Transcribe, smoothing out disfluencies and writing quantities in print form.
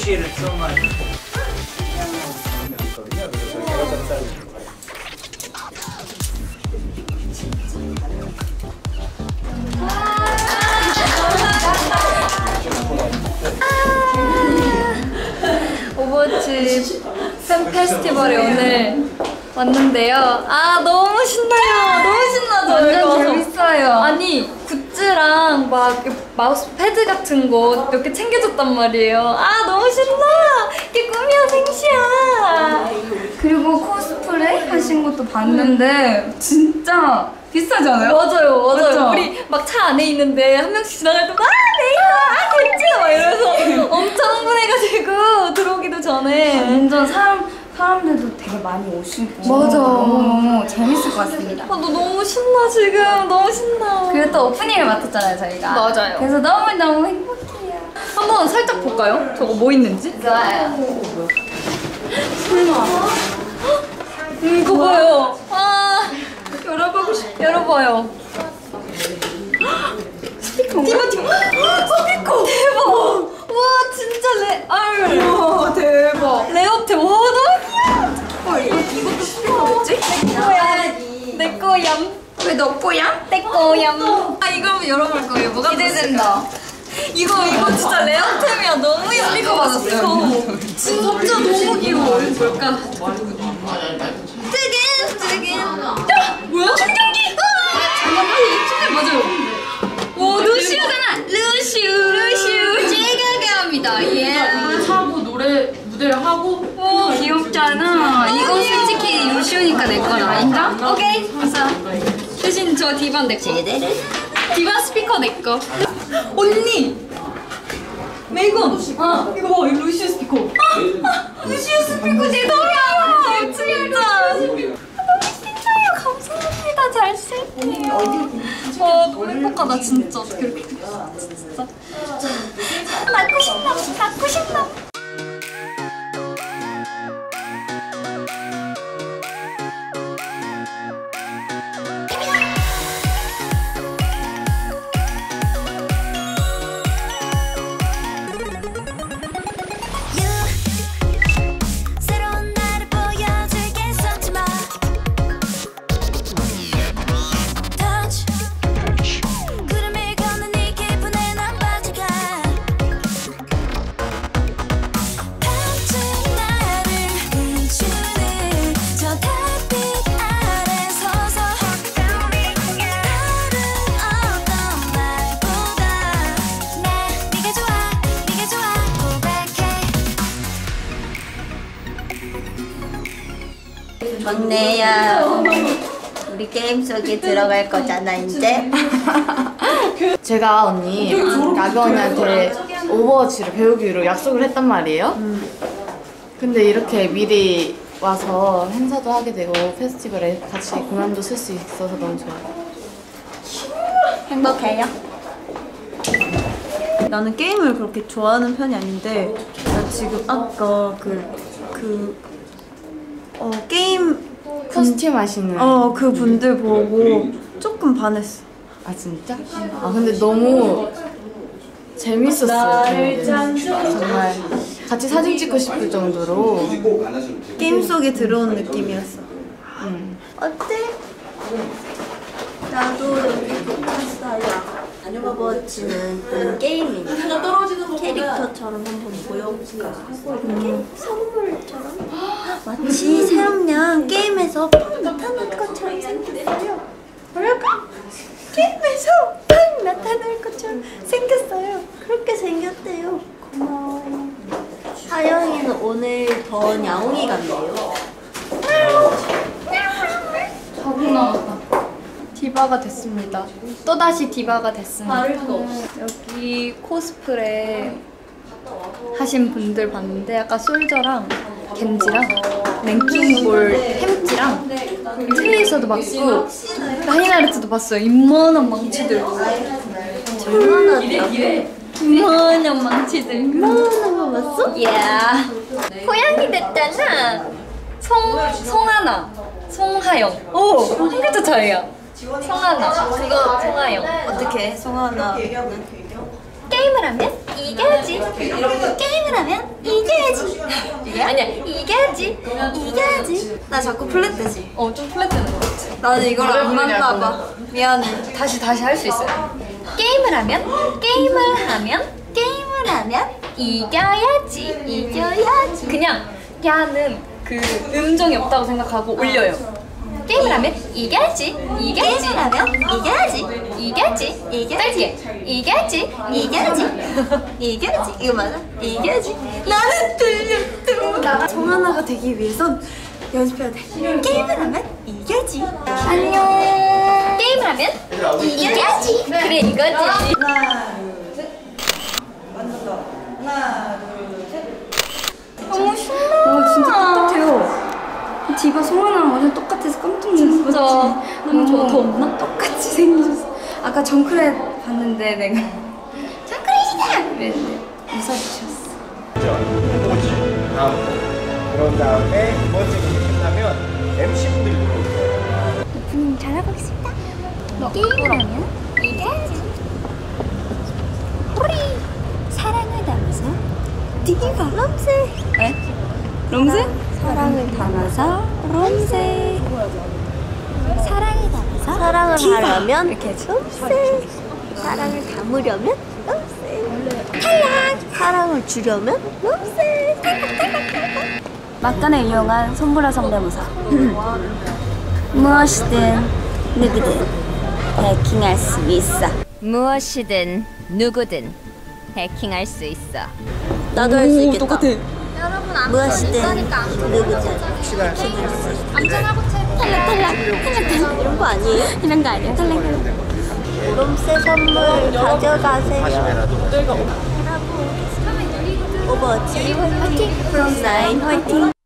appreciate it so much. 오버워치 팬 페스티벌에 오늘 왔는데요. 아 너무 신나요. 너무 신나죠. 완전 재밌어요. 아니 굿즈랑 막 마우스 패드 같은 거 몇 개 챙겨줬단 말이에요. 아 너무 신나. 이게 꿈이야 생시야. 그리고 코스프레 하신 것도 봤는데 진짜 비싸지 않아요? 맞아요. 맞죠? 우리 막 차 안에 있는데 한 명씩 지나갈 때 네이버 굿즈 막 이러면서 엄청 흥분해가지고 들어오기도 전에 완전 사람들도 되게 많이 오시고 맞아. 너무 재밌을 것 같습니다. 너 너무 신나 지금. 너무 신나. 그리고 또 오프닝을 맡았잖아요 저희가. 맞아요. 그래서 너무너무 행복해요. 한번 살짝 볼까요? 저거 뭐 있는지? 좋아요. 설마. 이거 봐요. 아 열어보고 열어봐요. 스피커. 스피커. 대박. 와 진짜 와 대박. 레어템. 와 너무 귀여워. 이것도 스피커겠지? 내 거얌. 왜 너 거야? 내 거얌. 아 이거 한번 열어볼 거예요. 뭐가 기대된다. 이거 진짜 레어템이야. 너무 예뻐. 스피커 받았어요. 진짜 너무 귀여워. 뭘까? 뜨긴. 뭐야? 충전기. 맞아요. 오 루시우잖아. 루시우 제가 갑니다. 예. 하고 노래 무대를 하고 오 귀엽잖아. 이거 솔직히 루시우니까 내 건 아닌가? 오케이. 아싸. 대신 저 디바 내 거. 디바 스피커 내 거. 언니. 메이건. 이거 봐. 이거 루시우 스피커. 루시우 스피커 제동이야. 진짜. 감사합니다. 잘 쓸게요. 와 너무 행복하다 진짜. 어떻게 이렇게 됐어 진짜. 낳고 싶나. 막내야, 우리 게임 속에 들어갈 거잖아 이제. 제가 언니 나경 언니한테 오버워치를 배우기로 약속을 했단 말이에요. 근데 이렇게 미리 와서 행사도 하게 되고 페스티벌에 같이 공연도 쓸 수 있어서 너무 좋아요. 행복해요? 나는 게임을 그렇게 좋아하는 편이 아닌데 나 지금 아까 게임 커스튬 하시는 그 분들 보고 조금 반했어. 아 진짜? 아 근데 너무 재밌었어요. 정말 같이 사진 찍고 싶을 정도로 게임 속에 들어온 느낌이었어. 어때? 나도 여기 붙었어요. 오버워치는 게임이니까 캐릭터처럼 한번 보여볼까 하고 이렇게 선물처럼 마치 새롬양 게임에서 나타날 것처럼 생겼어요. 뭐라고? 게임에서 팡 나타날 것처럼 생겼어요. 그렇게 생겼대요. 고마워요. 하영이는 오늘 더 야옹이 같네요. 바보 나왔다. 디바가 됐습니다. 또다시 디바가 됐습니다. 다를 거 없어. 여기 코스프레 하신 분들 봤는데 아까 솔저랑 겐지랑 랭킹볼 햄찌랑 트레이서도 봤고 라인하르트도 봤어요. 이만한 망치들. 이만한 망치들. 이만한 거 봤어? 야 고양이 됐잖아. 송하나, 송하영. 오, 한 글자 차이야. 송하나, 그거 송하영. 어떻게 송하나 게임을 하면 이겨야지. 게임을 하면 이겨야지. 이게 아니야. 이겨야지. 나 자꾸 플랫되지. 좀 플랫되는 거 같지? 나는 이걸 안 맞나 봐. 미안해. 다시 할 수 있어요. 게임을 하면 이겨야지. 그냥 야는 그 음정이 없다고 생각하고 올려요. 게임을 하면 이겨야지. 게임을 하면 이겨야지. 짧게. 이겨야지. 이거 맞아? 이겨야지. 나는 들려. 정하나가 되기 위해선 연습해야 돼. 게임을 하면 이겨야지. 안녕. 게임을 하면 이겨야지. 그래 이거지. 너무 신나. 진짜 똑같아요. 디바 송하나랑 완전 똑같아서 깜짝 놀랐어. 진짜. 너무 더 없나? 똑같이 생겼어. 아까 정크렛 봤는데 내가 정크렛이다! 그랬는데 웃어주셨어. 오지 다음 그런 다음에 두 번째 곡이 끝나면 MC분들이 들어올 거예요. 잘하고 있습니다. 게임을 하면 이겨야지. 우리 사랑을 담아서 디바 럼세. 럼세? 사랑을 담아서 럼세. 사랑을 담아서 사랑을 하려면 이렇게 해야지. 럼세. 사랑을 담으려면 럼세. 탈락. 사랑을 주려면 럼세. 막간을 이용한 선물화 성대모사. 무엇이든 누구든 해킹할 수 있어. 무엇이든 누구든 해킹할 수 있어. 나도 할 수 있겠다. 똑같아. 무엇이든 누구든 해킹할 수 있어. 탈락. 이런 거 아니에요? 이런 거 아니야? 탈락. 롬세 선물 가져가세요. 여러분, 오버워치 화이팅! 프롬9 화이팅!